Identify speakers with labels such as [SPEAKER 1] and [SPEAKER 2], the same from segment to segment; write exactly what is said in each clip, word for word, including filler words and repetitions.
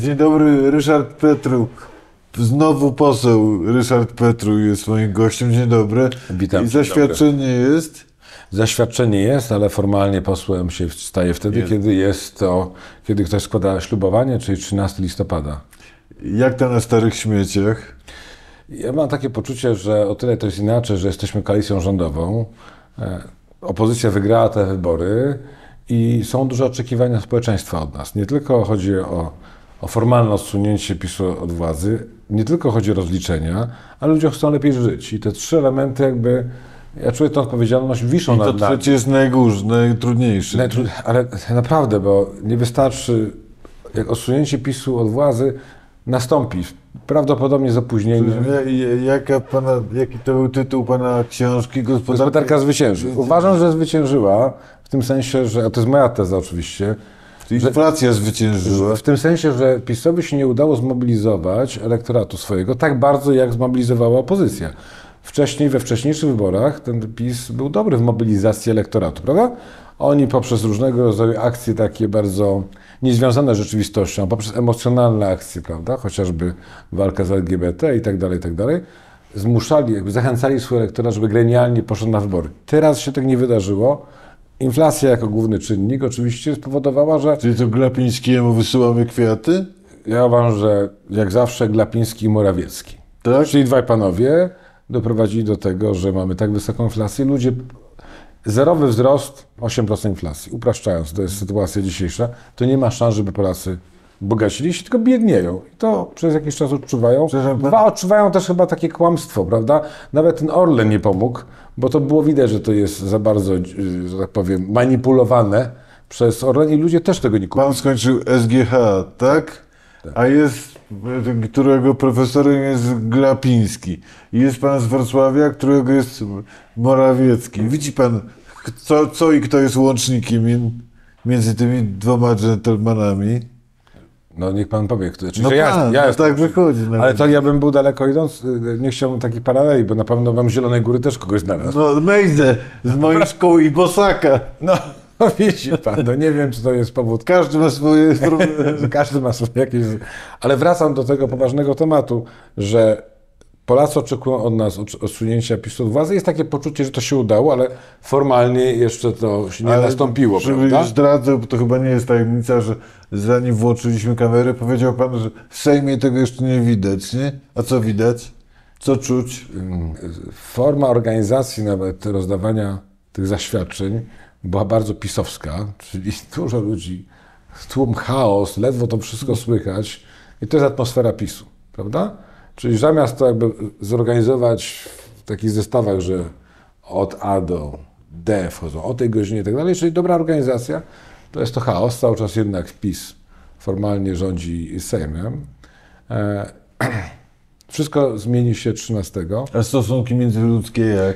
[SPEAKER 1] Dzień dobry, Ryszard Petru. Znowu poseł Ryszard Petru jest moim gościem. Dzień dobry.
[SPEAKER 2] Witam.
[SPEAKER 1] I zaświadczenie dobry. jest?
[SPEAKER 2] Zaświadczenie jest, ale formalnie posłem się staje wtedy, jest. kiedy jest to, kiedy ktoś składa ślubowanie, czyli trzynastego listopada.
[SPEAKER 1] Jak to na starych śmieciach?
[SPEAKER 2] Ja mam takie poczucie, że o tyle to jest inaczej, że jesteśmy koalicją rządową. Opozycja wygrała te wybory i są duże oczekiwania społeczeństwa od nas. Nie tylko chodzi o, o formalne odsunięcie PiSu od władzy, nie tylko chodzi o rozliczenia, ale ludzie chcą lepiej żyć. I te trzy elementy jakby, ja czuję tę odpowiedzialność, wiszą
[SPEAKER 1] I to
[SPEAKER 2] nad nami.
[SPEAKER 1] trzecie jest najgórzej, najtrudniejsze.
[SPEAKER 2] Najtru... Ale naprawdę, bo nie wystarczy, jak odsunięcie PiSu od władzy nastąpi, prawdopodobnie z opóźnieniem.
[SPEAKER 1] Jaka pana, jaki to był tytuł pana książki? Gospodarka,
[SPEAKER 2] Gospodarka zwycięży. Uważam, że zwyciężyła, w tym sensie, że, a to jest moja teza oczywiście,
[SPEAKER 1] inflacja zwyciężyła.
[SPEAKER 2] w tym sensie, że PiS-owi się nie udało zmobilizować elektoratu swojego tak bardzo, jak zmobilizowała opozycja. Wcześniej, we wcześniejszych wyborach ten PiS był dobry w mobilizacji elektoratu, prawda? Oni poprzez różnego rodzaju akcje takie bardzo niezwiązane z rzeczywistością, poprzez emocjonalne akcje, prawda? Chociażby walka z L G B T i tak dalej, i tak dalej, zmuszali, jakby zachęcali swój elektorat, żeby gremialnie poszedł na wybory. Teraz się tak nie wydarzyło. Inflacja jako główny czynnik oczywiście spowodowała, że...
[SPEAKER 1] Czyli to Glapińskiemu wysyłamy kwiaty?
[SPEAKER 2] Ja uważam, że jak zawsze Glapiński i Morawiecki.
[SPEAKER 1] Tak?
[SPEAKER 2] Czyli dwaj panowie doprowadzili do tego, że mamy tak wysoką inflację. Ludzie... Zerowy wzrost, osiem procent inflacji. Upraszczając, to jest sytuacja dzisiejsza, to nie ma szans, żeby Polacy bogacili się, tylko biednieją. I to przez jakiś czas odczuwają. Dwa, odczuwają też chyba takie kłamstwo, prawda? Nawet ten Orlen nie pomógł, bo to było widać, że to jest za bardzo, że tak powiem, manipulowane przez Orlen i ludzie też tego nie kupują.
[SPEAKER 1] Pan skończył S G H, tak? tak? A jest, którego profesorem jest Glapiński. I jest pan z Wrocławia, którego jest Morawiecki. Widzi pan, co, co i kto jest łącznikiem między tymi dwoma dżentelmenami?
[SPEAKER 2] No niech pan powie, kto.
[SPEAKER 1] No
[SPEAKER 2] ja,
[SPEAKER 1] pan,
[SPEAKER 2] ja
[SPEAKER 1] no
[SPEAKER 2] jestem,
[SPEAKER 1] tak wychodzi. No.
[SPEAKER 2] Ale to ja bym był daleko idąc, nie chciałbym takiej paraleli, bo na pewno wam Zielonej Góry też kogoś znalazł.
[SPEAKER 1] No Mejzę z mojej szkoły i Bosaka.
[SPEAKER 2] No, no widzi pan, no nie wiem, czy to jest powód.
[SPEAKER 1] Każdy ma swoje...
[SPEAKER 2] Każdy ma swoje jakieś... Ale wracam do tego poważnego tematu, że Polacy oczekują od nas odsunięcia PiSu od władzy. Jest takie poczucie, że to się udało, ale formalnie jeszcze to się nie ale nastąpiło, prawda?
[SPEAKER 1] Zdradzę, bo to chyba nie jest tajemnica, że zanim włączyliśmy kamerę, powiedział pan, że w Sejmie tego jeszcze nie widać, nie? A co widać? Co czuć?
[SPEAKER 2] Forma organizacji nawet rozdawania tych zaświadczeń była bardzo pisowska, czyli dużo ludzi, tłum, chaos, ledwo to wszystko słychać i to jest atmosfera PiSu, prawda? Czyli zamiast to jakby zorganizować w takich zestawach, że od A do D wchodzą o tej godzinie i tak dalej, czyli dobra organizacja, to jest to chaos. Cały czas jednak PiS formalnie rządzi Sejmem. E, wszystko zmieni się trzynastego.
[SPEAKER 1] A stosunki międzyludzkie jak?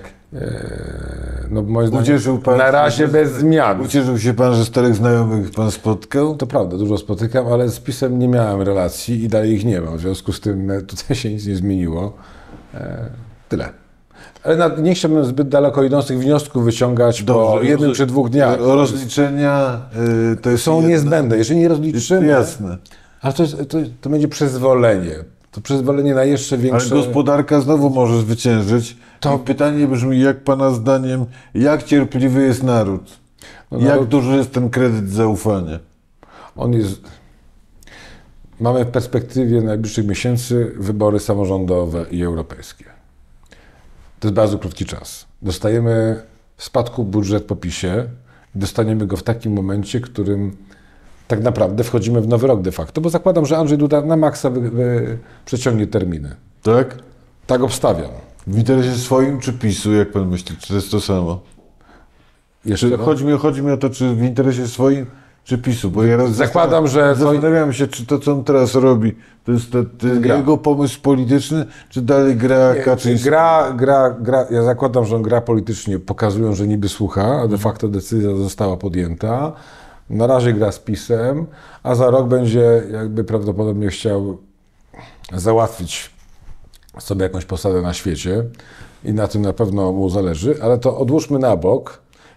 [SPEAKER 2] E, no moim zdaniem
[SPEAKER 1] Ucieszył pan,
[SPEAKER 2] na razie bez zmian.
[SPEAKER 1] Ucieszył się pan, że starych znajomych pan spotkał?
[SPEAKER 2] To prawda, dużo spotykam, ale z PiS-em nie miałem relacji i dalej ich nie mam. W związku z tym tutaj się nic nie zmieniło. E, tyle. Ale na, nie chciałbym zbyt daleko idących wniosków wyciągać Dobrze, po jednym czy dwóch dniach.
[SPEAKER 1] Rozliczenia yy, to jest
[SPEAKER 2] są jedne, niezbędne. Jeżeli nie rozliczymy,
[SPEAKER 1] jasne.
[SPEAKER 2] Ale to, jest, to, to będzie przyzwolenie. To przyzwolenie na jeszcze większe...
[SPEAKER 1] Ale gospodarka znowu może zwyciężyć. To I pytanie brzmi, jak pana zdaniem, jak cierpliwy jest naród? No, jak naród... duży jest ten kredyt zaufania?
[SPEAKER 2] On jest... Mamy w perspektywie najbliższych miesięcy wybory samorządowe i europejskie. To jest bardzo krótki czas. Dostajemy w spadku budżet po PiSie i dostaniemy go w takim momencie, w którym tak naprawdę wchodzimy w nowy rok de facto, bo zakładam, że Andrzej Duda na maksa wy, wy, przeciągnie terminy.
[SPEAKER 1] Tak?
[SPEAKER 2] Tak obstawiam.
[SPEAKER 1] W interesie swoim czy PiSu, jak pan myśli? Czy to jest to samo?
[SPEAKER 2] Jeszcze
[SPEAKER 1] czy, chodzi, mi, chodzi mi o to, czy w interesie swoim czy PiSu, bo ja
[SPEAKER 2] zakładam, że...
[SPEAKER 1] Zastanawiam się, czy to, co on teraz robi, to jest, to, to jest jego pomysł polityczny, czy dalej gra Kaczyński?
[SPEAKER 2] Gra, gra, gra, ja zakładam, że on gra politycznie, pokazując, że niby słucha, a de facto decyzja została podjęta. Na razie gra z PiS-em, a za rok będzie jakby prawdopodobnie chciał załatwić sobie jakąś posadę na świecie i na tym na pewno mu zależy, ale to odłóżmy na bok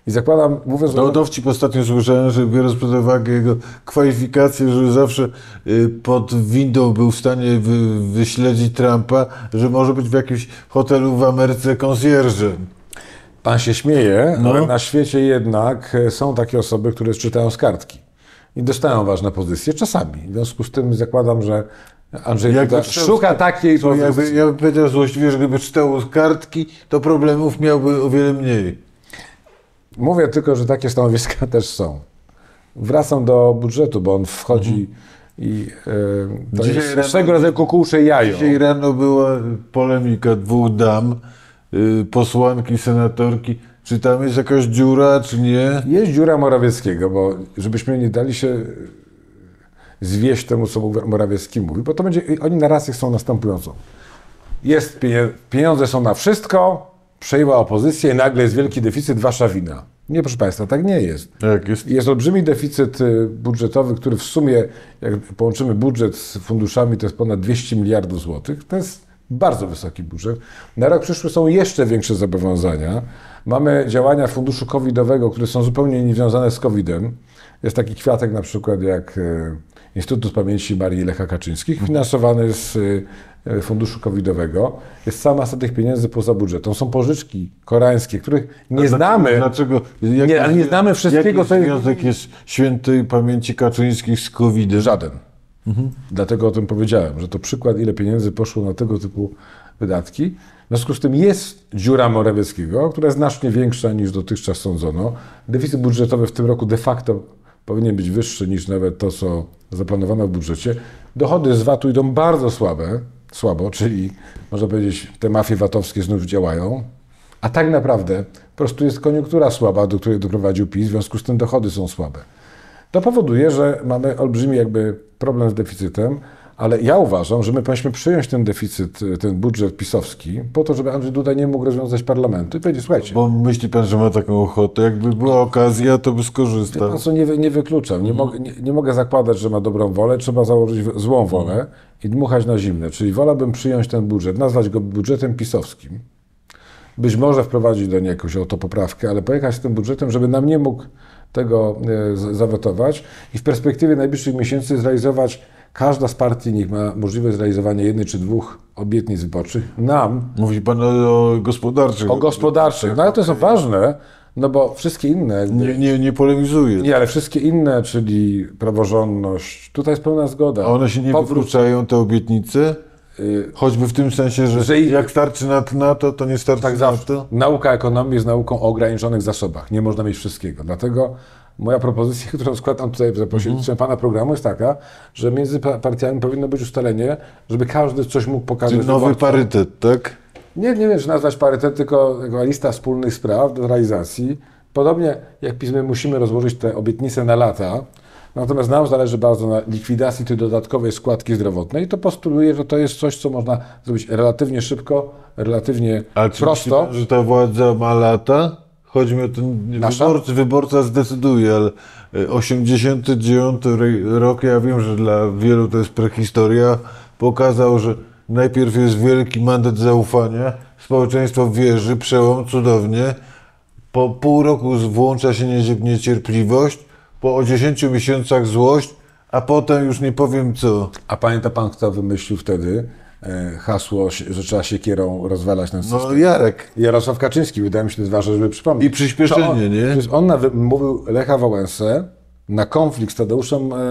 [SPEAKER 2] I zakładam, mówiąc...
[SPEAKER 1] No, dowcip ostatnio słyszałem, że biorąc pod uwagę jego kwalifikacje, że zawsze y, pod windą był w stanie wy, wyśledzić Trumpa, że może być w jakimś hotelu w Ameryce konsjerżem.
[SPEAKER 2] Pan się śmieje,
[SPEAKER 1] No.
[SPEAKER 2] ale na świecie jednak są takie osoby, które czytają z kartki i dostają ważne pozycje, czasami. W związku z tym zakładam, że Andrzej Duda szuka takiej
[SPEAKER 1] to
[SPEAKER 2] pozycji.
[SPEAKER 1] jakby, ja bym powiedział złośliwie, że gdyby czytał z kartki, to problemów miałby o wiele mniej.
[SPEAKER 2] Mówię tylko, że takie stanowiska też są. Wracam do budżetu, bo on wchodzi i e, to
[SPEAKER 1] Dzisiaj
[SPEAKER 2] jest
[SPEAKER 1] rano-
[SPEAKER 2] swego rodzaju kukułcze jajo.
[SPEAKER 1] Dzisiaj rano była polemika dwóch dam, y, posłanki, senatorki. Czy tam jest jakaś dziura, czy nie?
[SPEAKER 2] Jest dziura Morawieckiego, bo żebyśmy nie dali się zwieść temu, co Morawiecki mówi, bo to będzie, oni narrację chcą następującą. Jest pienie- pieniądze są na wszystko, przejęła opozycja i nagle jest wielki deficyt, wasza wina. Nie, proszę Państwa, tak nie jest.
[SPEAKER 1] Jak jest?
[SPEAKER 2] Jest olbrzymi deficyt y, budżetowy, który w sumie, jak połączymy budżet z funduszami, to jest ponad dwieście miliardów złotych. To jest bardzo wysoki budżet. Na rok przyszły są jeszcze większe zobowiązania. Mamy działania funduszu covidowego, które są zupełnie niewiązane z kowidem. Jest taki kwiatek na przykład jak y, Instytut Pamięci Marii i Lecha Kaczyńskich, finansowany z y, funduszu covidowego. Jest cała masa tych pieniędzy poza budżetem. Są pożyczki koreańskie, których nie znamy.
[SPEAKER 1] Dlaczego? Jaki
[SPEAKER 2] Nie, ale nie znamy wszystkiego,
[SPEAKER 1] Jaki
[SPEAKER 2] co jest-
[SPEAKER 1] związek jest świętej pamięci Kaczyńskich z kowidem?
[SPEAKER 2] Żaden. Dlatego o tym powiedziałem, że to przykład, ile pieniędzy poszło na tego typu wydatki. W związku z tym jest dziura Morawieckiego, która jest znacznie większa niż dotychczas sądzono. Deficyt budżetowy w tym roku de facto powinien być wyższy niż nawet to, co zaplanowano w budżecie. Dochody z VAT-u idą bardzo słabe, słabo, czyli można powiedzieć, te mafie VAT-owskie znów działają, a tak naprawdę po prostu jest koniunktura słaba, do której doprowadził PiS, w związku z tym dochody są słabe. To powoduje, że mamy olbrzymi jakby problem z deficytem, ale ja uważam, że my powinniśmy przyjąć ten deficyt, ten budżet pisowski po to, żeby Andrzej Duda nie mógł rozwiązać parlamentu i powiedzieć, słuchajcie,
[SPEAKER 1] Bo myśli pan, że ma taką ochotę? Jakby była okazja, to by skorzystał.
[SPEAKER 2] pan co nie, wy- nie wykluczam, nie, mogę, nie, nie mogę zakładać, że ma dobrą wolę, trzeba założyć w- złą wolę i dmuchać na zimne, czyli wolałbym przyjąć ten budżet, nazwać go budżetem pisowskim, być może wprowadzić do niego jakąś autopoprawkę, ale pojechać z tym budżetem, żeby nam nie mógł tego e, z- zawetować i w perspektywie najbliższych miesięcy zrealizować, każda z partii niech ma możliwość zrealizowania jednej czy dwóch obietnic wyborczych, nam
[SPEAKER 1] Mówi pan o, o gospodarczych.
[SPEAKER 2] o gospodarczych. No ale to jest ważne, no bo wszystkie inne, jakby,
[SPEAKER 1] Nie, nie, nie polemizuje.
[SPEAKER 2] nie, ale wszystkie inne, czyli praworządność, tutaj jest pełna zgoda.
[SPEAKER 1] A one się nie
[SPEAKER 2] Powrót-
[SPEAKER 1] wykluczają, te obietnice?
[SPEAKER 2] y,
[SPEAKER 1] Choćby w tym sensie, że,
[SPEAKER 2] Że i-
[SPEAKER 1] jak starczy na NATO, to nie starczy
[SPEAKER 2] Tak
[SPEAKER 1] na
[SPEAKER 2] zawsze.
[SPEAKER 1] to?
[SPEAKER 2] Nauka ekonomii jest nauką o ograniczonych zasobach. Nie można mieć wszystkiego. Dlatego moja propozycja, którą składam tutaj za pośrednictwem pana programu, jest taka, że między pa- partiami powinno być ustalenie, żeby każdy coś mógł pokazać.
[SPEAKER 1] Czyli nowy
[SPEAKER 2] wyborcom.
[SPEAKER 1] parytet, tak?
[SPEAKER 2] Nie, nie wiem, czy nazwać parytet, tylko jako lista wspólnych spraw do realizacji. Podobnie jak PiS, my musimy rozłożyć te obietnice na lata. Natomiast nam zależy bardzo na likwidacji tej dodatkowej składki zdrowotnej i to postuluje, że to jest coś, co można zrobić relatywnie szybko, relatywnie
[SPEAKER 1] A czy
[SPEAKER 2] prosto.
[SPEAKER 1] myśli pan, że ta władza ma lata? Chodzi mi o ten
[SPEAKER 2] Nasza?
[SPEAKER 1] wyborca, wyborca zdecyduje, ale e, osiemdziesiąty dziewiąty ry- rok, ja wiem, że dla wielu to jest prehistoria, pokazał, że najpierw jest wielki mandat zaufania, społeczeństwo wierzy, przełom, cudownie, po pół roku włącza się nie- niecierpliwość, po dziesięciu miesiącach złość, a potem już nie powiem co.
[SPEAKER 2] A pamięta pan, kto wymyślił wtedy e, hasło, że trzeba siekierą rozwalać ten system?
[SPEAKER 1] No Jarek.
[SPEAKER 2] Jarosław Kaczyński, wydaje mi się, to jest ważne, żeby przypomnieć.
[SPEAKER 1] I przyspieszenie,
[SPEAKER 2] To on,
[SPEAKER 1] nie?
[SPEAKER 2] Przecież on nawy- mówił Lecha Wałęsę na konflikt z Tadeuszem e,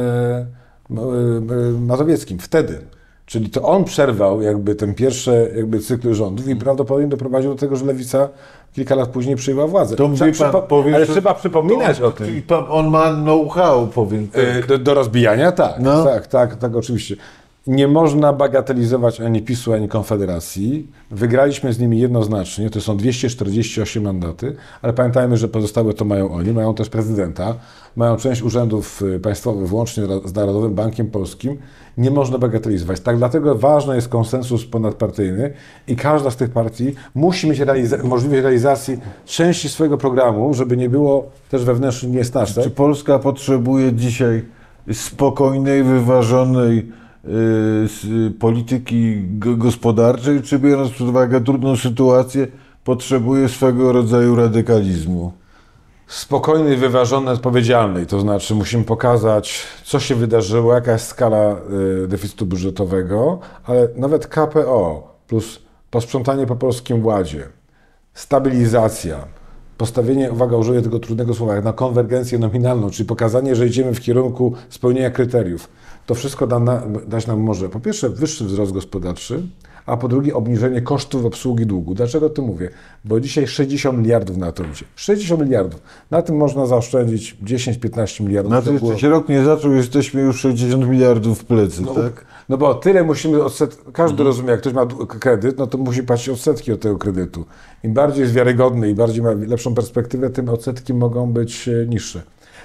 [SPEAKER 2] e, e, Mazowieckim wtedy. Czyli to on przerwał jakby ten pierwszy jakby cykl rządów i prawdopodobnie doprowadził do tego, że Lewica kilka lat później przyjęła władzę.
[SPEAKER 1] To
[SPEAKER 2] Trzeba
[SPEAKER 1] wie pan,
[SPEAKER 2] przypo-
[SPEAKER 1] powiem,
[SPEAKER 2] ale
[SPEAKER 1] że-
[SPEAKER 2] trzeba przypominać
[SPEAKER 1] to,
[SPEAKER 2] o tym.
[SPEAKER 1] i pan- On ma know-how, powiem. Tak.
[SPEAKER 2] E, Do, do rozbijania tak,
[SPEAKER 1] No.
[SPEAKER 2] tak, tak, tak, oczywiście. Nie można bagatelizować ani PiSu, ani Konfederacji. Wygraliśmy z nimi jednoznacznie, to są dwieście czterdzieści osiem mandaty, ale pamiętajmy, że pozostałe to mają oni, mają też prezydenta, mają część urzędów y, państwowych, włącznie ra- z Narodowym Bankiem Polskim. Nie można bagatelizować. Tak, dlatego ważny jest konsensus ponadpartyjny i każda z tych partii musi mieć realiza- możliwość realizacji części swojego programu, żeby nie było też wewnętrznych niesnaczek.
[SPEAKER 1] Czy Polska potrzebuje dzisiaj spokojnej, wyważonej y, s- polityki g- gospodarczej, czy biorąc pod uwagę trudną sytuację, potrzebuje swego rodzaju radykalizmu?
[SPEAKER 2] spokojny, wyważony, odpowiedzialny. To znaczy musimy pokazać, co się wydarzyło, jaka jest skala y, deficytu budżetowego, ale nawet K P O plus posprzątanie po Polskim Ładzie, stabilizacja, postawienie, uwaga, użyję tego trudnego słowa, na konwergencję nominalną, czyli pokazanie, że idziemy w kierunku spełnienia kryteriów. To wszystko da na, dać nam może, po pierwsze, wyższy wzrost gospodarczy, a po drugie obniżenie kosztów obsługi długu. Dlaczego to mówię? Bo dzisiaj sześćdziesiąt miliardów na to idzie. sześćdziesiąt miliardów. Na tym można zaoszczędzić dziesięć piętnaście miliardów.
[SPEAKER 1] Na to jeszcze się rok nie zaczął, jesteśmy już sześćdziesiąt miliardów w plecy,
[SPEAKER 2] no,
[SPEAKER 1] tak?
[SPEAKER 2] No bo tyle musimy odset... Każdy mhm. rozumie, jak ktoś ma kredyt, no to musi płacić odsetki od tego kredytu. Im bardziej jest wiarygodny i bardziej ma lepszą perspektywę, tym odsetki mogą być niższe.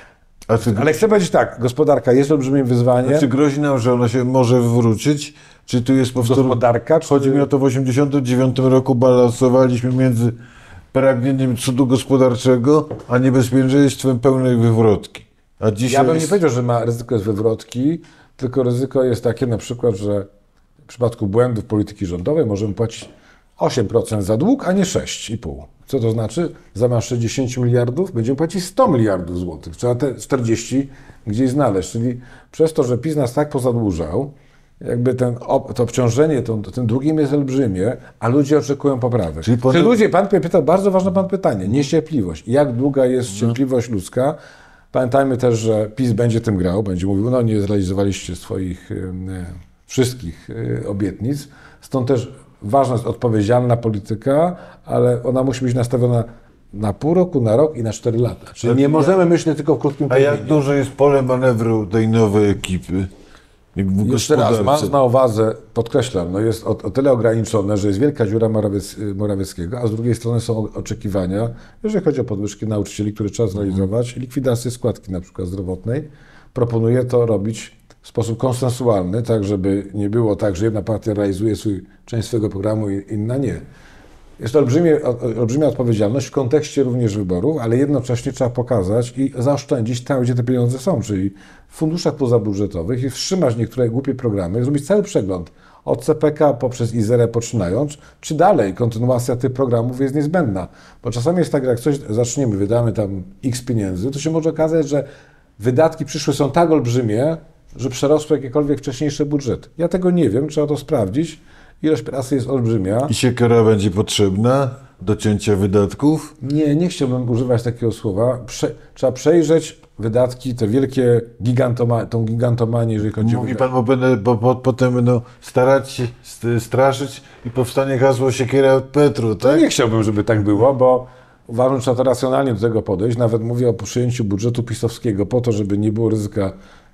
[SPEAKER 2] A czy... Ale chcę powiedzieć tak, gospodarka jest olbrzymim wyzwaniem.
[SPEAKER 1] A czy grozi nam, że ona się może wywrócić? Czy tu jest powtór...
[SPEAKER 2] Gospodarka? Czy...
[SPEAKER 1] Chodzi mi o to, w osiemdziesiątym dziewiątym roku balansowaliśmy między pragnieniem cudu gospodarczego, a niebezpieczeństwem pełnej wywrotki. A dzisiaj
[SPEAKER 2] ja bym
[SPEAKER 1] jest...
[SPEAKER 2] nie powiedział, że ma ryzyko jest wywrotki, tylko ryzyko jest takie na przykład, że w przypadku błędów polityki rządowej możemy płacić osiem procent za dług, a nie sześć i pół. Co to znaczy? Zamiast sześćdziesiąt miliardów będziemy płacić sto miliardów złotych. Trzeba te czterdzieści gdzieś znaleźć. Czyli przez to, że PiS nas tak pozadłużał, jakby ten, to obciążenie to, tym długiem jest olbrzymie, a ludzie oczekują poprawy. Czyli po... ludzie, pan pyta, bardzo ważne pan pytanie, niecierpliwość. Jak długa jest cierpliwość ludzka? Pamiętajmy też, że PiS będzie tym grał, będzie mówił, no nie zrealizowaliście swoich y, wszystkich y, obietnic. Stąd też ważna jest odpowiedzialna polityka, ale ona musi być nastawiona na pół roku, na rok i na cztery lata. Czyli nie możemy myśleć tylko w krótkim terminie.
[SPEAKER 1] A jak duże jest pole manewru tej nowej ekipy?
[SPEAKER 2] Jeszcze raz, mając na uwadze, podkreślam, no jest o, o tyle ograniczone, że jest wielka dziura Morawiec, Morawieckiego, a z drugiej strony są oczekiwania, jeżeli chodzi o podwyżki nauczycieli, które trzeba zrealizować, likwidację składki na przykład zdrowotnej. Proponuję to robić w sposób konsensualny, tak żeby nie było tak, że jedna partia realizuje swój, część swojego programu i inna nie. Jest to olbrzymie, olbrzymia odpowiedzialność w kontekście również wyborów, ale jednocześnie trzeba pokazać i zaoszczędzić tam, gdzie te pieniądze są, czyli w funduszach pozabudżetowych i wstrzymać niektóre głupie programy, zrobić cały przegląd od C P K poprzez Izerę poczynając, czy dalej kontynuacja tych programów jest niezbędna. Bo czasami jest tak, że jak coś zaczniemy, wydamy tam X pieniędzy, to się może okazać, że wydatki przyszłe są tak olbrzymie, że przerosły jakiekolwiek wcześniejsze budżety. Ja tego nie wiem, trzeba to sprawdzić. Ilość pracy jest olbrzymia.
[SPEAKER 1] I siekiera będzie potrzebna do cięcia wydatków?
[SPEAKER 2] Nie, nie chciałbym używać takiego słowa. Prze, trzeba przejrzeć wydatki, te wielkie gigantoma, tą gigantomanię, jeżeli chodzi
[SPEAKER 1] Mówi
[SPEAKER 2] o...
[SPEAKER 1] pan, bo, będę, bo, bo potem będą starać się straszyć i powstanie hasło siekiera Petru, tak?
[SPEAKER 2] No nie chciałbym, żeby tak było, bo uważam, że trzeba to racjonalnie do tego podejść. Nawet mówię o przyjęciu budżetu pisowskiego po to, żeby nie było ryzyka.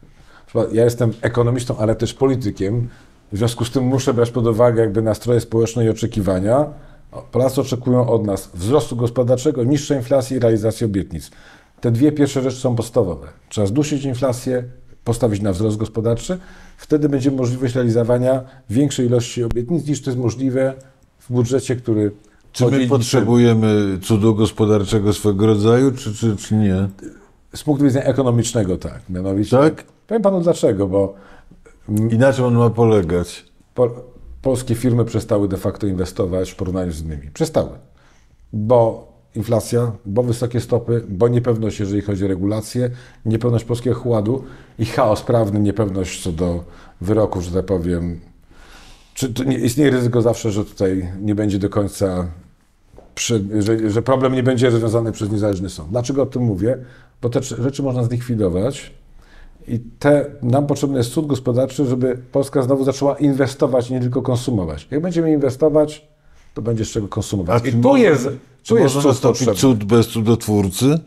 [SPEAKER 2] Ja jestem ekonomistą, ale też politykiem. W związku z tym muszę brać pod uwagę jakby nastroje społeczne i oczekiwania. Polacy oczekują od nas wzrostu gospodarczego, niższej inflacji i realizacji obietnic. Te dwie pierwsze rzeczy są podstawowe. Trzeba zdusić inflację, postawić na wzrost gospodarczy. Wtedy będzie możliwość realizowania większej ilości obietnic, niż to jest możliwe w budżecie, który...
[SPEAKER 1] Czy my potrzebujemy cudu gospodarczego swego rodzaju, czy, czy, czy nie?
[SPEAKER 2] Z punktu widzenia ekonomicznego tak. Mianowicie,
[SPEAKER 1] tak?
[SPEAKER 2] Powiem panu dlaczego, bo...
[SPEAKER 1] I na czym on ma polegać?
[SPEAKER 2] Po, polskie firmy przestały de facto inwestować w porównaniu z innymi. Przestały. Bo inflacja, bo wysokie stopy, bo niepewność, jeżeli chodzi o regulacje, niepewność polskiego ładu i chaos prawny, niepewność co do wyroków, że tak powiem. Czy to nie, istnieje ryzyko zawsze, że tutaj nie będzie do końca, przy, że, że problem nie będzie rozwiązany przez niezależny sąd. Dlaczego o tym mówię? Bo te rzeczy można zlikwidować. I te, nam potrzebny jest cud gospodarczy, żeby Polska znowu zaczęła inwestować, nie tylko konsumować. Jak będziemy inwestować, to będzie z czego konsumować.
[SPEAKER 1] A
[SPEAKER 2] I
[SPEAKER 1] tu
[SPEAKER 2] tu jest,
[SPEAKER 1] tu jest cud nastąpić cud bez cudotwórcy?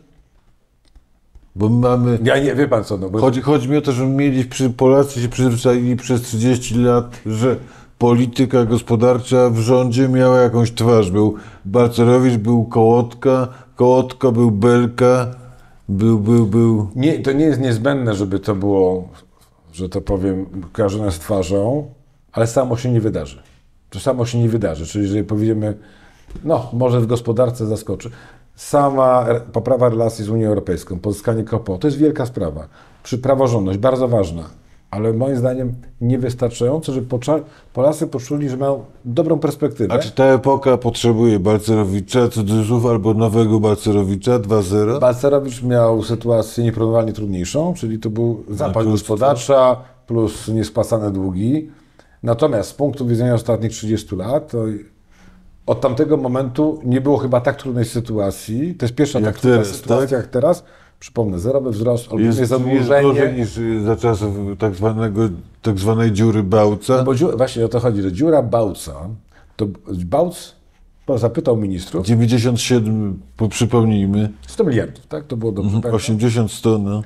[SPEAKER 1] Bo my mamy...
[SPEAKER 2] Ja nie, wie pan co, no bo...
[SPEAKER 1] Chodzi, chodzi mi o to, że mieli, przy, Polacy się przyzwyczaili przez trzydzieści lat, że polityka gospodarcza w rządzie miała jakąś twarz. Był Balcerowicz, był Kołotka, Kołotka, był Belka, Był, był, był.
[SPEAKER 2] Nie, to nie jest niezbędne, żeby to było, że to powiem, kojarzone z twarzą, ale samo się nie wydarzy. To samo się nie wydarzy. Czyli jeżeli powiemy, no może w gospodarce zaskoczy. Sama poprawa relacji z Unią Europejską, pozyskanie K P O, to jest wielka sprawa. Przy praworządność, bardzo ważna. ale moim zdaniem niewystarczająco, żeby pocza- Polacy poczuli, że mają dobrą perspektywę.
[SPEAKER 1] A czy ta epoka potrzebuje Balcerowicza, cudzysłów, albo nowego Balcerowicza dwa zero?
[SPEAKER 2] Balcerowicz miał sytuację nieporównywalnie trudniejszą, czyli to był zapaść gospodarcza plus niespłacane długi. Natomiast z punktu widzenia ostatnich trzydziestu lat, to od tamtego momentu nie było chyba tak trudnej sytuacji. To jest pierwsza
[SPEAKER 1] Jak
[SPEAKER 2] tak trudna
[SPEAKER 1] teraz,
[SPEAKER 2] sytuacja
[SPEAKER 1] tak?
[SPEAKER 2] jak teraz. Przypomnę, zerowy wzrost, olbrzymie
[SPEAKER 1] Jest, jest
[SPEAKER 2] zadłużenie.
[SPEAKER 1] gorzej niż za czasów tak, zwanego, tak zwanej dziury Bałca.
[SPEAKER 2] No bo dziu- właśnie o to chodzi, że dziura Bałca, to Bałc zapytał ministrów,
[SPEAKER 1] dziewięćdziesiąt siedem, po- przypomnijmy,
[SPEAKER 2] sto miliardów, tak? To było dobrze. pamiętam?
[SPEAKER 1] osiemdziesiąt sto, no.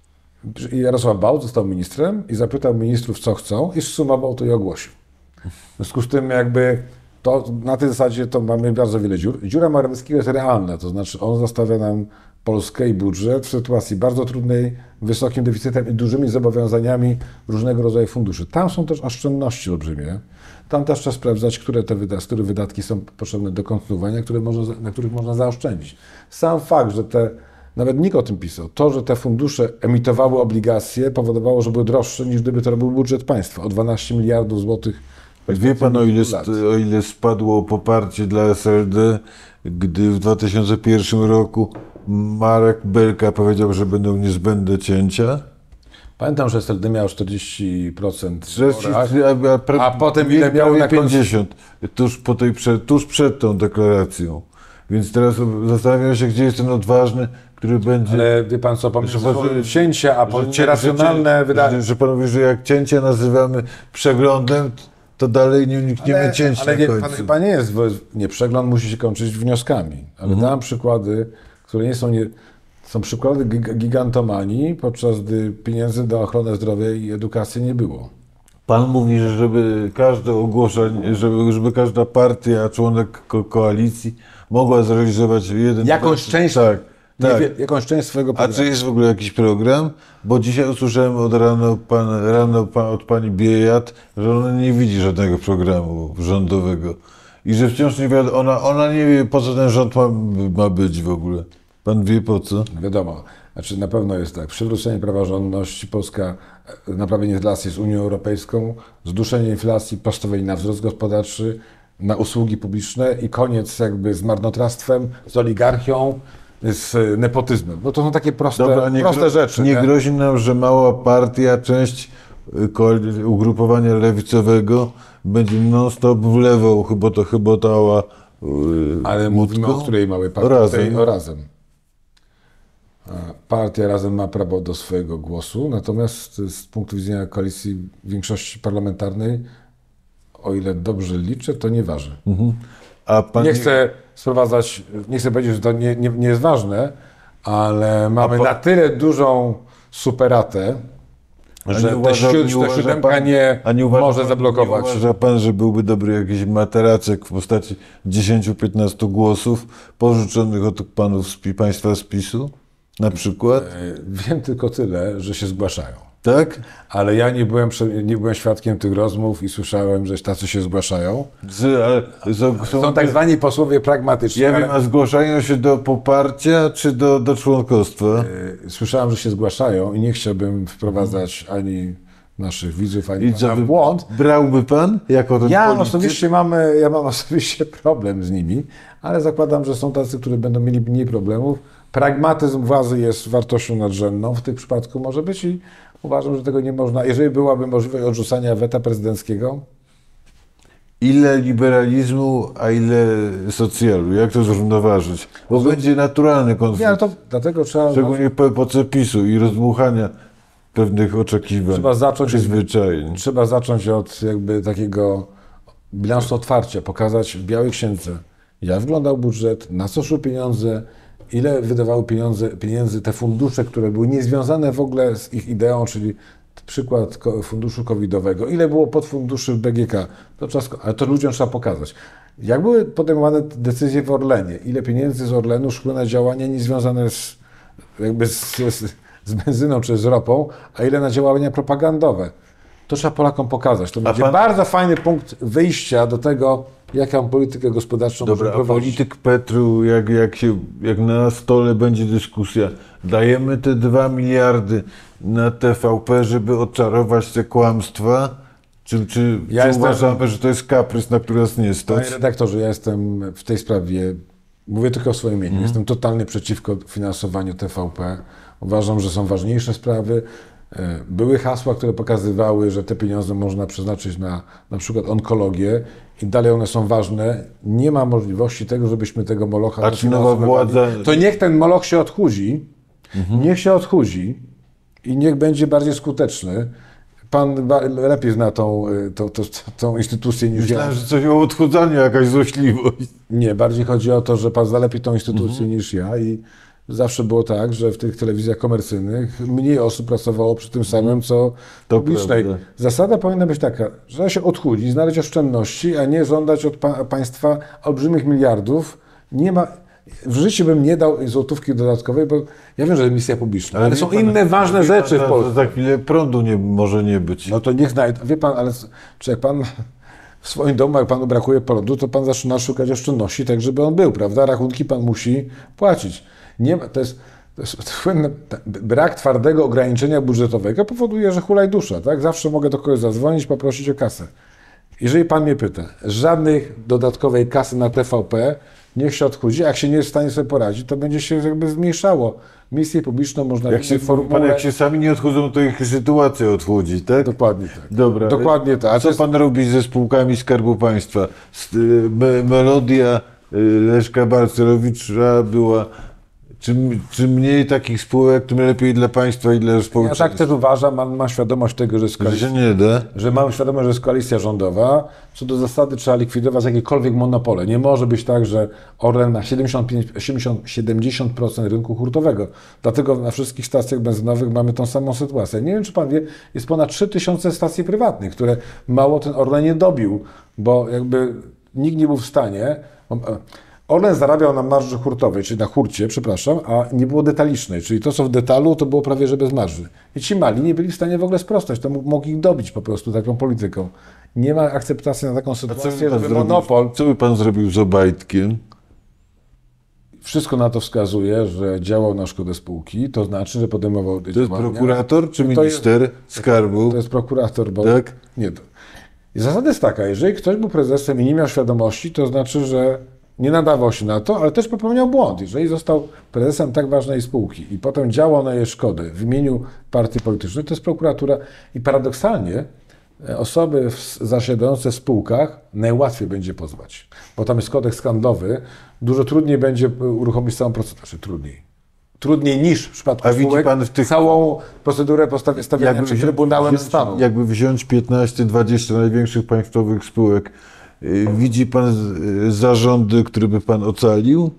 [SPEAKER 2] I Jarosław Bałc został ministrem i zapytał ministrów, co chcą, i zsumował to i ogłosił. W związku z tym jakby to na tej zasadzie to mamy bardzo wiele dziur. Dziura Morawieckiego jest realna, to znaczy on zostawia nam Polskę i budżet w sytuacji bardzo trudnej, wysokim deficytem i dużymi zobowiązaniami różnego rodzaju funduszy. Tam są też oszczędności olbrzymie. Tam też trzeba sprawdzać, które te wyda- które wydatki są potrzebne do kontynuowania, które można, na których można zaoszczędzić. Sam fakt, że te, nawet nikt o tym pisał, to, że te fundusze emitowały obligacje, powodowało, że były droższe niż gdyby to robił budżet państwa o dwanaście miliardów złotych.
[SPEAKER 1] Wie pan, o ile,
[SPEAKER 2] lat.
[SPEAKER 1] o ile spadło poparcie dla S L D, gdy w dwa tysiące pierwszym roku Marek Belka powiedział, że będą niezbędne cięcia?
[SPEAKER 2] Pamiętam, że S L D miał czterdzieści procent w
[SPEAKER 1] Trzydzieści,
[SPEAKER 2] wyborach,
[SPEAKER 1] a, a, pra-
[SPEAKER 2] a potem ile miało na końcu?
[SPEAKER 1] pięćdziesiąt, tuż, po tej, przed, tuż przed tą deklaracją. Więc teraz zastanawiam się, gdzie jest ten odważny, który będzie...
[SPEAKER 2] Ale wie pan co, pomiędzy
[SPEAKER 1] Że- że-
[SPEAKER 2] cięcia, a
[SPEAKER 1] że
[SPEAKER 2] potem
[SPEAKER 1] nie-
[SPEAKER 2] racjonalne
[SPEAKER 1] że,
[SPEAKER 2] wydatki.
[SPEAKER 1] że, że pan mówi, że jak cięcia nazywamy przeglądem, to dalej nie unikniemy cięć
[SPEAKER 2] ale
[SPEAKER 1] na
[SPEAKER 2] nie,
[SPEAKER 1] końcu.
[SPEAKER 2] pan chyba nie jest, bo nie, przegląd musi się kończyć wnioskami. Ale
[SPEAKER 1] Mhm.
[SPEAKER 2] dałem przykłady, które nie są, nie, są przykłady gig- gigantomanii, podczas gdy pieniędzy na ochronę zdrowia i edukację nie było.
[SPEAKER 1] Pan mówi, że żeby każde ogłoszenie, żeby, żeby każda partia, członek ko- koalicji mogła zrealizować jeden...
[SPEAKER 2] Jakąś część,
[SPEAKER 1] Tak,
[SPEAKER 2] nie
[SPEAKER 1] tak.
[SPEAKER 2] wie, jakąś część swojego
[SPEAKER 1] A
[SPEAKER 2] programu.
[SPEAKER 1] czy jest w ogóle jakiś program? Bo dzisiaj usłyszałem od rano, pan, rano pan, od pani Biejat, że ona nie widzi żadnego programu rządowego. I że wciąż nie wie, ona, ona nie wie, po co ten rząd ma, ma być w ogóle. Pan wie po co?
[SPEAKER 2] Wiadomo, znaczy na pewno jest tak, przywrócenie praworządności, Polska, e, naprawienie relacji z Unią Europejską, zduszenie inflacji, postawienie na wzrost gospodarczy, na usługi publiczne i koniec jakby z marnotrawstwem, z oligarchią, z e, nepotyzmem. Bo to są takie proste,
[SPEAKER 1] Dobra, nie,
[SPEAKER 2] proste
[SPEAKER 1] gro-
[SPEAKER 2] rzeczy.
[SPEAKER 1] nie
[SPEAKER 2] nie?
[SPEAKER 1] grozi nam, że mała partia, część y, koali- ugrupowania lewicowego będzie non-stop wlewał chyba to chybotała yy,
[SPEAKER 2] Ale mówimy o której małej partii?
[SPEAKER 1] Razem.
[SPEAKER 2] Tej, o Razem. A Partia Razem ma prawo do swojego głosu, natomiast z punktu widzenia koalicji większości parlamentarnej, o ile dobrze liczę, to nie waży.
[SPEAKER 1] A pan
[SPEAKER 2] Nie chcę sprowadzać, nie chcę powiedzieć, że to nie, nie, nie jest ważne, ale mamy
[SPEAKER 1] po-
[SPEAKER 2] na tyle dużą superatę,
[SPEAKER 1] A
[SPEAKER 2] że
[SPEAKER 1] nie
[SPEAKER 2] te
[SPEAKER 1] uważa-
[SPEAKER 2] siód-
[SPEAKER 1] nie
[SPEAKER 2] ta
[SPEAKER 1] uważa
[SPEAKER 2] siódemka
[SPEAKER 1] pan-
[SPEAKER 2] nie
[SPEAKER 1] a nie uważa
[SPEAKER 2] może
[SPEAKER 1] pan-
[SPEAKER 2] zablokować.
[SPEAKER 1] Nie uważa pan, że byłby dobry jakiś materacek w postaci dziesięciu piętnastu głosów pożyczonych od panów z pi- państwa z PiSu? Na przykład?
[SPEAKER 2] E, Wiem tylko tyle, że się zgłaszają.
[SPEAKER 1] Tak?
[SPEAKER 2] Ale ja nie byłem, prze- nie byłem świadkiem tych rozmów i słyszałem, że tacy się zgłaszają.
[SPEAKER 1] Z, ale, są,
[SPEAKER 2] Są tak zwani posłowie pragmatyczni.
[SPEAKER 1] Ja
[SPEAKER 2] ale-
[SPEAKER 1] wiem, a zgłaszają się do poparcia czy do, do członkostwa?
[SPEAKER 2] E, Słyszałem, że się zgłaszają i nie chciałbym wprowadzać ani naszych widzów, ani
[SPEAKER 1] I co,
[SPEAKER 2] pana w
[SPEAKER 1] wy-
[SPEAKER 2] błąd.
[SPEAKER 1] brałby pan jako ten
[SPEAKER 2] Ja
[SPEAKER 1] polityk?
[SPEAKER 2] osobiście, mam, ja mam osobiście problem z nimi, ale zakładam, że są tacy, którzy będą mieli mniej problemów. Pragmatyzm władzy jest wartością nadrzędną, w tym przypadku może być i uważam, że tego nie można. Jeżeli byłaby możliwość odrzucania weta prezydenckiego,
[SPEAKER 1] Ile liberalizmu, a ile socjalu? Jak to zrównoważyć? Bo będzie naturalny konflikt.
[SPEAKER 2] nie, ale to dlatego trzeba,
[SPEAKER 1] Szczególnie po epoce PiSu i rozdmuchania pewnych oczekiwań,
[SPEAKER 2] Trzeba zacząć-
[SPEAKER 1] przyzwyczajeń.
[SPEAKER 2] trzeba zacząć od jakby takiego bilansu otwarcia, pokazać w Białej Księdze, jak wyglądał budżet, na co szły pieniądze, ile wydawały pieniądze, pieniędzy te fundusze, które były niezwiązane w ogóle z ich ideą, czyli przykład ko- funduszu covidowego, ile było podfunduszy w B G K, to trzeba, sko- ale to ludziom trzeba pokazać. Jak były podejmowane decyzje w Orlenie, ile pieniędzy z Orlenu szły na działania niezwiązane z, jakby z, z, z benzyną czy z ropą, a ile na działania propagandowe. To trzeba Polakom pokazać. To będzie
[SPEAKER 1] pan-
[SPEAKER 2] bardzo fajny punkt wyjścia do tego jaką politykę gospodarczą
[SPEAKER 1] Dobra,
[SPEAKER 2] może
[SPEAKER 1] a
[SPEAKER 2] prowadzić.
[SPEAKER 1] polityk Petru, jak, jak, się, jak na stole będzie dyskusja, dajemy te dwa miliardy na T V P, żeby odczarować te kłamstwa? Czy, czy,
[SPEAKER 2] Ja
[SPEAKER 1] czy
[SPEAKER 2] jestem-
[SPEAKER 1] uważamy, że to jest kaprys, na który nas nie
[SPEAKER 2] Panie
[SPEAKER 1] stać?
[SPEAKER 2] redaktorze, ja jestem w tej sprawie, mówię tylko o swoim imieniu,
[SPEAKER 1] Mhm.
[SPEAKER 2] jestem totalnie przeciwko finansowaniu T V P. Uważam, że są ważniejsze sprawy. E, Były hasła, które pokazywały, że te pieniądze można przeznaczyć na na przykład onkologię i dalej one są ważne. Nie ma możliwości tego, żebyśmy tego molocha
[SPEAKER 1] A czy nowa
[SPEAKER 2] dofinansowywali.
[SPEAKER 1] władza-
[SPEAKER 2] To niech ten moloch się odchudzi, niech się odchudzi i niech będzie bardziej skuteczny. Pan ba- lepiej zna tą, y, tą, tą, tą instytucję niż ja.
[SPEAKER 1] Myślałem, że coś o odchudzaniu, jakaś złośliwość.
[SPEAKER 2] Nie, bardziej chodzi o to, że pan zna lepiej tą instytucję niż ja i zawsze było tak, że w tych telewizjach komercyjnych mniej osób pracowało przy tym samym, co
[SPEAKER 1] To
[SPEAKER 2] publicznej.
[SPEAKER 1] prawda.
[SPEAKER 2] Zasada powinna być taka, że trzeba się odchudzić, znaleźć oszczędności, a nie żądać od pa- państwa olbrzymich miliardów. Nie ma... W życiu bym nie dał złotówki dodatkowej, bo ja wiem, że jest misja publiczna, ale,
[SPEAKER 1] wie
[SPEAKER 2] są
[SPEAKER 1] pan-
[SPEAKER 2] inne ważne
[SPEAKER 1] wie pan,
[SPEAKER 2] rzeczy w
[SPEAKER 1] za-
[SPEAKER 2] Polsce.
[SPEAKER 1] Za chwilę prądu nie, może nie być.
[SPEAKER 2] No to niech znajdzie. Wie pan, ale czy jak pan w swoim domu, jak panu brakuje prądu, to pan zaczyna szukać oszczędności, tak żeby on był, prawda? Rachunki pan musi płacić. Nie ma, to jest, to jest słynne, brak twardego ograniczenia budżetowego powoduje, że hulaj dusza, tak? Zawsze mogę do kogoś zadzwonić, poprosić o kasę. Jeżeli pan mnie pyta, żadnej dodatkowej kasy na T V P, niech się odchudzi, jak się nie jest w stanie sobie poradzić, to będzie się jakby zmniejszało. Misję publiczną można
[SPEAKER 1] Jak
[SPEAKER 2] w
[SPEAKER 1] się,
[SPEAKER 2] innej formule...
[SPEAKER 1] pan, jak się sami nie odchudzą, to ich sytuacja odchudzi, tak?
[SPEAKER 2] Dokładnie tak.
[SPEAKER 1] Dobra.
[SPEAKER 2] Dokładnie tak.
[SPEAKER 1] A
[SPEAKER 2] To
[SPEAKER 1] co
[SPEAKER 2] jest-
[SPEAKER 1] pan robi ze spółkami Skarbu Państwa? S- y, me, melodia y, Leszka Balcerowicza była... Czym, czym mniej takich spółek, tym lepiej dla państwa i dla
[SPEAKER 2] Ja
[SPEAKER 1] społeczeństwa.
[SPEAKER 2] tak też uważam, mam, mam świadomość tego, że jest
[SPEAKER 1] Że
[SPEAKER 2] koalicja,
[SPEAKER 1] się nie da.
[SPEAKER 2] że mam świadomość, że jest koalicja rządowa. Co do zasady trzeba likwidować jakiekolwiek monopole. Nie może być tak, że Orlen ma siedemdziesiąt pięć, siedemdziesiąt, siedemdziesiąt procent rynku hurtowego. Dlatego na wszystkich stacjach benzynowych mamy tą samą sytuację. Nie wiem, czy pan wie, jest ponad trzy tysiące stacji prywatnych, które mało ten Orlen nie dobił, bo jakby nikt nie był w stanie... Orlen zarabiał na marży hurtowej, czyli na hurcie, przepraszam, a nie było detalicznej, czyli to, co w detalu, to było prawie że bez marży. I ci mali nie byli w stanie w ogóle sprostać, to mógł- mogli ich dobić po prostu taką polityką. Nie ma akceptacji na taką
[SPEAKER 1] A co by
[SPEAKER 2] sytuację,
[SPEAKER 1] pan
[SPEAKER 2] żeby
[SPEAKER 1] zrobił,
[SPEAKER 2] monopol...
[SPEAKER 1] co by pan zrobił z Obajtkiem?
[SPEAKER 2] Wszystko na to wskazuje, że działał na szkodę spółki, to znaczy, że podejmował
[SPEAKER 1] To jest
[SPEAKER 2] działania.
[SPEAKER 1] prokurator czy
[SPEAKER 2] To jest-
[SPEAKER 1] minister skarbu?
[SPEAKER 2] To jest prokurator, bo...
[SPEAKER 1] Tak?
[SPEAKER 2] Nie, to... I zasada jest taka, jeżeli ktoś był prezesem i nie miał świadomości, to znaczy, że nie nadawał się na to, ale też popełniał błąd. Jeżeli został prezesem tak ważnej spółki i potem działał na jej szkodę w imieniu partii politycznej, to jest prokuratura. I paradoksalnie e, osoby w- zasiadające w spółkach najłatwiej będzie pozwać, bo tam jest kodeks handlowy, dużo trudniej będzie e, uruchomić całą procedurę, znaczy trudniej. Trudniej niż w przypadku
[SPEAKER 1] A widzi
[SPEAKER 2] spółek,
[SPEAKER 1] pan w tych-
[SPEAKER 2] całą procedurę postawi- stawiania przed Trybunałem
[SPEAKER 1] wziąć,
[SPEAKER 2] Stanu.
[SPEAKER 1] jakby wziąć piętnaście dwadzieścia największych państwowych spółek, y, widzi pan z- y, zarządy, które by pan ocalił?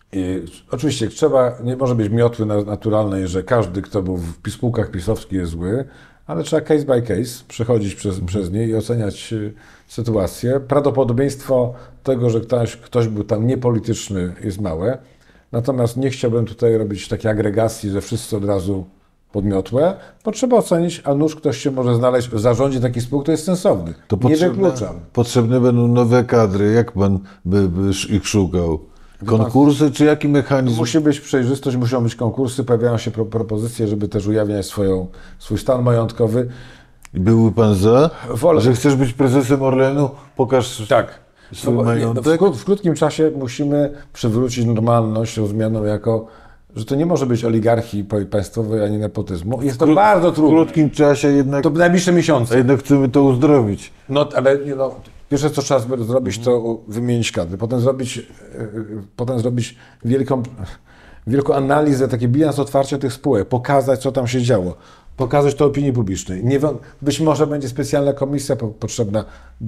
[SPEAKER 2] I oczywiście trzeba, nie może być miotły na- naturalnej, że każdy, kto był w pis- spółkach pisowskich jest zły, ale trzeba case by case przechodzić przez, przez nie i oceniać y, sytuację. Prawdopodobieństwo tego, że ktoś, ktoś był tam niepolityczny jest małe, natomiast nie chciałbym tutaj robić takiej agregacji, że wszyscy od razu pod miotłę, bo trzeba ocenić, a nuż ktoś się może znaleźć w zarządzie takich spółek, to jest sensowny.
[SPEAKER 1] To
[SPEAKER 2] nie
[SPEAKER 1] potrzebne,
[SPEAKER 2] wykluczam.
[SPEAKER 1] potrzebne będą nowe kadry. Jak pan by, by sz- ich szukał? Konkursy czy jaki mechanizm?
[SPEAKER 2] Musi być przejrzystość, muszą być konkursy, pojawiają się pro, propozycje, żeby też ujawniać swoją, swój stan majątkowy.
[SPEAKER 1] Byłby pan za?
[SPEAKER 2] Wolę.
[SPEAKER 1] Że chcesz być prezesem Orlenu? Pokaż
[SPEAKER 2] Tak.
[SPEAKER 1] swój
[SPEAKER 2] No bo nie, no
[SPEAKER 1] majątek.
[SPEAKER 2] w, kró- w krótkim czasie musimy przywrócić normalność rozumianą jako, że to nie może być oligarchii pa- państwowej ani nepotyzmu. Jest to
[SPEAKER 1] Kró-
[SPEAKER 2] bardzo
[SPEAKER 1] W
[SPEAKER 2] trudne.
[SPEAKER 1] krótkim czasie jednak,
[SPEAKER 2] To najbliższe
[SPEAKER 1] a
[SPEAKER 2] miesiące.
[SPEAKER 1] jednak chcemy to uzdrowić.
[SPEAKER 2] No, ale nie, no, pierwsze co trzeba zro- zrobić, to wymienić kadry. Potem zrobić, yy, potem zrobić wielką, wielką analizę, taki bilans otwarcia tych spółek, pokazać, co tam się działo. Pokazać to opinii publicznej. Nie, wą- być może będzie specjalna komisja po, potrzebna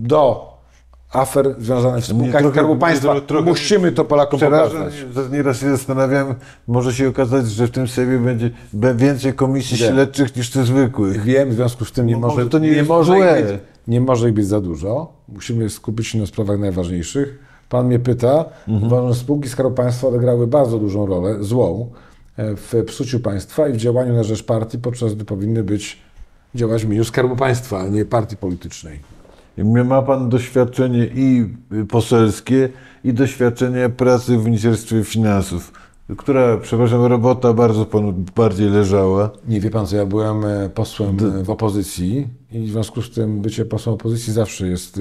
[SPEAKER 2] do afer związanych z spółkami
[SPEAKER 1] trochę-
[SPEAKER 2] Skarbu
[SPEAKER 1] mnie
[SPEAKER 2] Państwa.
[SPEAKER 1] tro- trochę
[SPEAKER 2] Musimy to Polakom
[SPEAKER 1] Przeraża
[SPEAKER 2] pokazać.
[SPEAKER 1] mnie, nieraz się zastanawiam, może się okazać, że w tym Sejmie będzie be- więcej komisji
[SPEAKER 2] Nie.
[SPEAKER 1] śledczych niż tych zwykłych.
[SPEAKER 2] Wiem, w związku z tym nie
[SPEAKER 1] No
[SPEAKER 2] może,
[SPEAKER 1] może to nie jest
[SPEAKER 2] może
[SPEAKER 1] złe.
[SPEAKER 2] ich być, nie może ich być za dużo. Musimy skupić się na sprawach najważniejszych. Pan mnie pyta,
[SPEAKER 1] Mhm.
[SPEAKER 2] uważam, że spółki Skarbu Państwa odegrały bardzo dużą rolę, złą, e, w psuciu państwa i w działaniu na rzecz partii, podczas gdy powinny być działać w imieniu Skarbu Państwa, a nie partii politycznej.
[SPEAKER 1] Ma pan doświadczenie i poselskie, i doświadczenie pracy w Ministerstwie Finansów. Która, przepraszam, robota bardzo panu bardziej leżała?
[SPEAKER 2] Nie, wie pan co, ja byłem posłem w opozycji i w związku z tym bycie posłem opozycji zawsze jest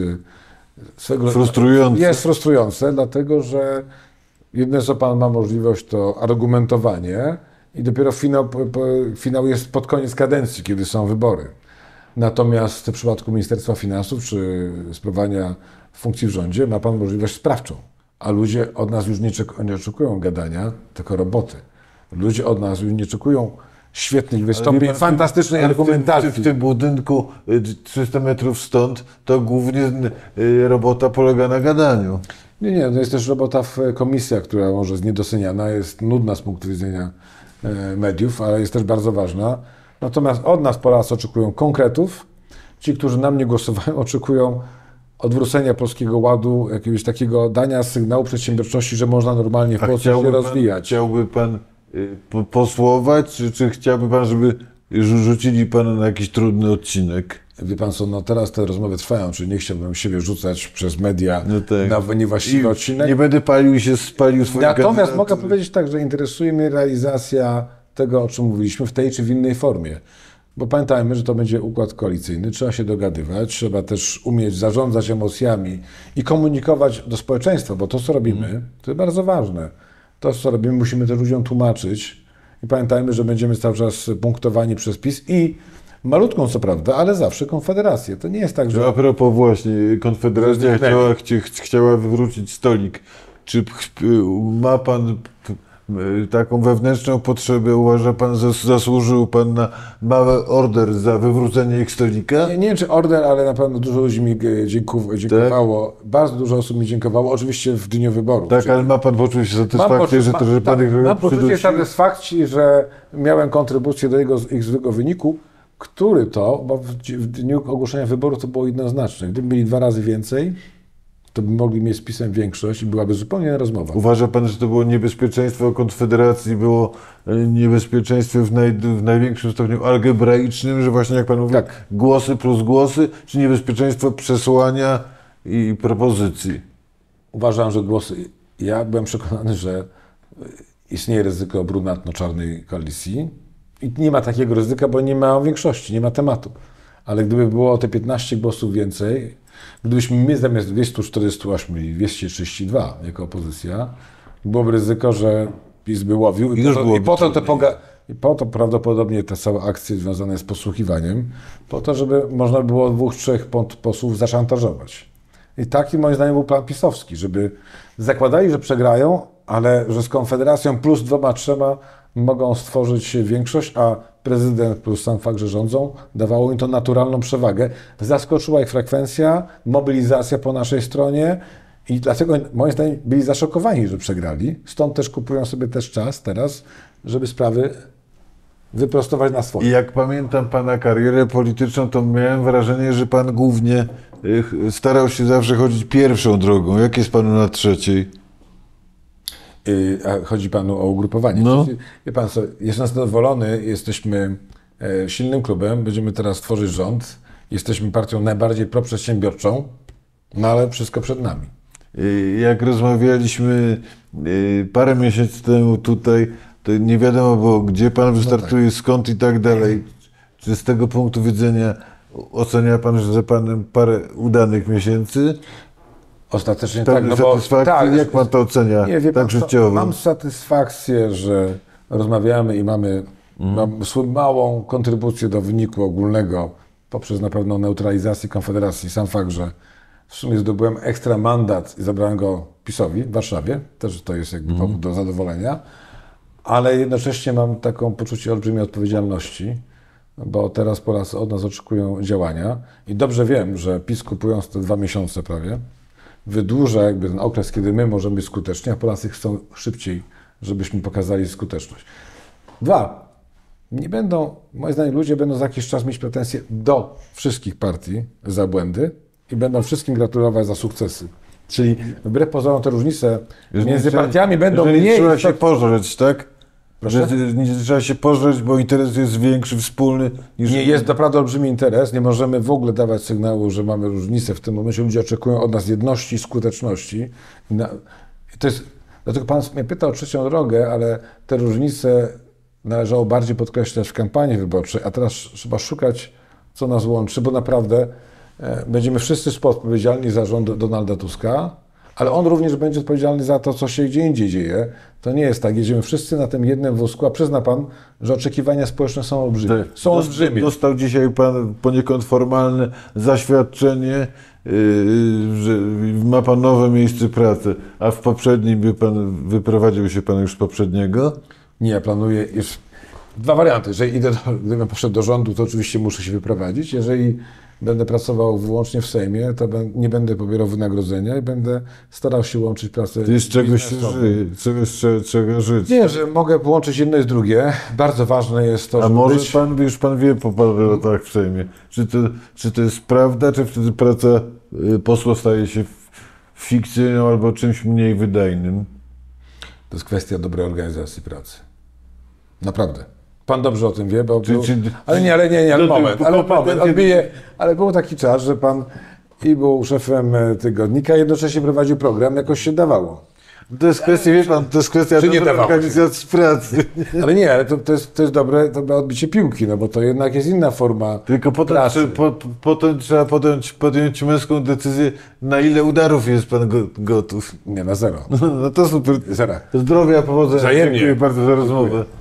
[SPEAKER 2] swego
[SPEAKER 1] frustrujące.
[SPEAKER 2] Jest frustrujące, dlatego że jedyne co pan ma możliwość to argumentowanie i dopiero finał, finał jest pod koniec kadencji, kiedy są wybory. Natomiast w przypadku Ministerstwa Finansów czy sprawowania funkcji w rządzie ma pan możliwość sprawczą. A ludzie od nas już nie, nie oczekują gadania, tylko roboty. Ludzie od nas już nie oczekują świetnych wystąpień, pan, fantastycznej argumentacji.
[SPEAKER 1] W tym, w tym budynku trzysta metrów stąd to głównie robota polega na gadaniu.
[SPEAKER 2] Nie, nie, to jest też robota w komisjach, która może jest niedoceniana, jest nudna z punktu widzenia mediów, ale jest też bardzo ważna. Natomiast od nas Polacy oczekują konkretów. Ci, którzy na mnie głosowają, oczekują odwrócenia Polskiego Ładu, jakiegoś takiego dania sygnału przedsiębiorczości, że można normalnie w Polsce się rozwijać.
[SPEAKER 1] Pan, chciałby pan y, posłować, czy, czy chciałby pan, żeby rzucili pana na jakiś trudny odcinek?
[SPEAKER 2] Wie pan co, no teraz te rozmowy trwają, czyli nie chciałbym siebie rzucać przez media
[SPEAKER 1] no tak.
[SPEAKER 2] na niewłaściwy
[SPEAKER 1] I
[SPEAKER 2] odcinek.
[SPEAKER 1] Nie będę palił i się spalił swoich
[SPEAKER 2] Natomiast
[SPEAKER 1] kandydatów.
[SPEAKER 2] mogę powiedzieć tak, że interesuje mnie realizacja tego, o czym mówiliśmy, w tej czy w innej formie. Bo pamiętajmy, że to będzie układ koalicyjny, trzeba się dogadywać, trzeba też umieć zarządzać emocjami i komunikować do społeczeństwa, bo to, co robimy, mm. to jest bardzo ważne. To, co robimy, musimy też ludziom tłumaczyć i pamiętajmy, że będziemy cały czas punktowani przez PiS i malutką, co prawda, ale zawsze Konfederację. To nie jest tak, że...
[SPEAKER 1] A propos właśnie, Konfederacja chciała, chci, chciała wywrócić stolik. Czy ma pan taką wewnętrzną potrzebę, uważa pan, zasłużył pan na mały order za wywrócenie ich stolika?
[SPEAKER 2] Nie, nie wiem, czy order, ale na pewno dużo ludzi mi dziękowało. Tak? Bardzo dużo osób mi dziękowało, oczywiście w dniu wyborów.
[SPEAKER 1] Tak, czyli... ale ma pan poczucie satysfakcji, że, to, że pan
[SPEAKER 2] tak,
[SPEAKER 1] ich
[SPEAKER 2] Mam poczucie
[SPEAKER 1] przydusił?
[SPEAKER 2] satysfakcji, że miałem kontrybucję do jego, ich złego wyniku, który to, bo w, w dniu ogłoszenia wyborów to było jednoznaczne. Gdyby byli dwa razy więcej, to by mogli mieć z PiS-em większość i byłaby zupełnie inna rozmowa.
[SPEAKER 1] Uważa pan, że to było niebezpieczeństwo Konfederacji, było niebezpieczeństwo w, naj, w największym stopniu algebraicznym, że właśnie jak pan mówi,
[SPEAKER 2] tak.
[SPEAKER 1] głosy plus głosy, czy niebezpieczeństwo przesłania i propozycji?
[SPEAKER 2] Uważam, że głosy... Ja byłem przekonany, że istnieje ryzyko brunatno-czarnej koalicji i nie ma takiego ryzyka, bo nie ma większości, nie ma tematu. Ale gdyby było te piętnaście głosów więcej, gdybyśmy my zamiast dwieście czterdzieści osiem mieli dwieście trzydzieści dwa jako opozycja, byłoby ryzyko, że PiS by łowił i, I, po, to, i, po, to te poga- i po to prawdopodobnie te całe akcje związane z podsłuchiwaniem, po to, żeby można było dwóch, trzech posłów zaszantażować. I taki moim zdaniem był plan pisowski, żeby zakładali, że przegrają, ale że z Konfederacją plus dwoma, trzema mogą stworzyć większość, a prezydent plus sam fakt, że rządzą, dawało im to naturalną przewagę. Zaskoczyła ich frekwencja, mobilizacja po naszej stronie i dlatego moim zdaniem byli zaszokowani, że przegrali. Stąd też kupują sobie też czas teraz, żeby sprawy wyprostować na swoje.
[SPEAKER 1] I jak pamiętam pana karierę polityczną, to miałem wrażenie, że pan głównie starał się zawsze chodzić pierwszą drogą. Jak jest panu na trzeciej?
[SPEAKER 2] A chodzi panu o ugrupowanie.
[SPEAKER 1] No.
[SPEAKER 2] Wie pan co, jestem zadowolony, jesteśmy silnym klubem, będziemy teraz tworzyć rząd, jesteśmy partią najbardziej proprzedsiębiorczą, no ale wszystko przed nami.
[SPEAKER 1] Jak rozmawialiśmy parę miesięcy temu tutaj, to nie wiadomo było, gdzie pan wystartuje, no tak. skąd i tak dalej. Czy z tego punktu widzenia ocenia pan, że za panem parę udanych miesięcy?
[SPEAKER 2] Ostatecznie
[SPEAKER 1] tak,
[SPEAKER 2] tak, no
[SPEAKER 1] bo tak, jak pan to ocenia,
[SPEAKER 2] nie, wie
[SPEAKER 1] tak
[SPEAKER 2] pan,
[SPEAKER 1] życiowo?
[SPEAKER 2] Mam satysfakcję, że rozmawiamy i mamy mm. mam małą kontrybucję do wyniku ogólnego poprzez na pewno neutralizację Konfederacji. Sam fakt, że w sumie zdobyłem ekstra mandat i zabrałem go PiS-owi w Warszawie, też to jest jakby mm. powód do zadowolenia, ale jednocześnie mam taką poczucie olbrzymiej odpowiedzialności, bo teraz Polacy od nas oczekują działania i dobrze wiem, że PiS kupując te dwa miesiące prawie, wydłuża jakby ten okres, kiedy my możemy być skuteczni, a Polacy chcą szybciej, żebyśmy pokazali skuteczność. Dwa, nie będą, moim zdaniem ludzie będą za jakiś czas mieć pretensje do wszystkich partii za błędy i będą wszystkim gratulować za sukcesy. Czyli wbrew pozorom te różnice między partiami będą mniej...
[SPEAKER 1] Trzeba się pożreć, tak?
[SPEAKER 2] Proszę?
[SPEAKER 1] Że nie trzeba się pożreć, bo interes jest większy, wspólny niż...
[SPEAKER 2] Nie, jest naprawdę olbrzymi interes. Nie możemy w ogóle dawać sygnału, że mamy różnicę. W tym momencie ludzie oczekują od nas jedności i skuteczności. I na, i to jest, dlatego pan mnie pytał o trzecią drogę, ale te różnice należało bardziej podkreślać w kampanii wyborczej, a teraz trzeba szukać, co nas łączy, bo naprawdę e, będziemy wszyscy współodpowiedzialni za rząd Donalda Tuska, ale on również będzie odpowiedzialny za to, co się gdzie indziej dzieje. To nie jest tak. Jedziemy wszyscy na tym jednym wózku, a przyzna pan, że oczekiwania społeczne są olbrzymie.
[SPEAKER 1] Tak.
[SPEAKER 2] Są olbrzymie.
[SPEAKER 1] Dostał dzisiaj pan poniekąd formalne zaświadczenie, yy, że ma pan nowe miejsce pracy, a w poprzednim by pan, wyprowadził się pan już z poprzedniego?
[SPEAKER 2] Nie, ja planuję już dwa warianty. Jeżeli idę do, gdybym poszedł do rządu, to oczywiście muszę się wyprowadzić. Jeżeli będę pracował wyłącznie w Sejmie, to ben, nie będę pobierał wynagrodzenia i będę starał się łączyć pracę.
[SPEAKER 1] To jest czegoś się
[SPEAKER 2] biznesową.
[SPEAKER 1] żyje, czegoś trzeba, trzeba żyć.
[SPEAKER 2] Nie, że mogę połączyć jedno i drugie. Bardzo ważne jest to,
[SPEAKER 1] A
[SPEAKER 2] żeby
[SPEAKER 1] może
[SPEAKER 2] być...
[SPEAKER 1] pan, już pan wie po paru latach w Sejmie, czy to, czy to jest prawda, czy wtedy praca y, posła staje się f- fikcją albo czymś mniej wydajnym?
[SPEAKER 2] To jest kwestia dobrej organizacji pracy. Naprawdę. Pan dobrze o tym wie, bo...
[SPEAKER 1] Czy-
[SPEAKER 2] był...
[SPEAKER 1] czy-
[SPEAKER 2] Ale nie, ale nie, nie, ale
[SPEAKER 1] No to-
[SPEAKER 2] moment,
[SPEAKER 1] to
[SPEAKER 2] ale
[SPEAKER 1] kompetencje-
[SPEAKER 2] moment, odbiję. Ale był taki czas, że pan i był szefem e, tygodnika, jednocześnie prowadził program, jakoś się dawało.
[SPEAKER 1] To jest kwestia, wie pan, to jest kwestia
[SPEAKER 2] Czy nie
[SPEAKER 1] dobrej
[SPEAKER 2] dawało się?
[SPEAKER 1] organizacji pracy.
[SPEAKER 2] Ale nie, ale to, to, jest, to jest dobre, dobre odbicie piłki, no bo to jednak jest inna forma
[SPEAKER 1] Tylko potem,
[SPEAKER 2] pracy.
[SPEAKER 1] trze- po, potem trzeba podjąć, podjąć męską decyzję, na ile udarów jest pan go, gotów.
[SPEAKER 2] Nie, na zero.
[SPEAKER 1] No to super.
[SPEAKER 2] Zera.
[SPEAKER 1] Zdrowia, powodzenia.
[SPEAKER 2] Wzajemnie.
[SPEAKER 1] Dziękuję bardzo za rozmowę.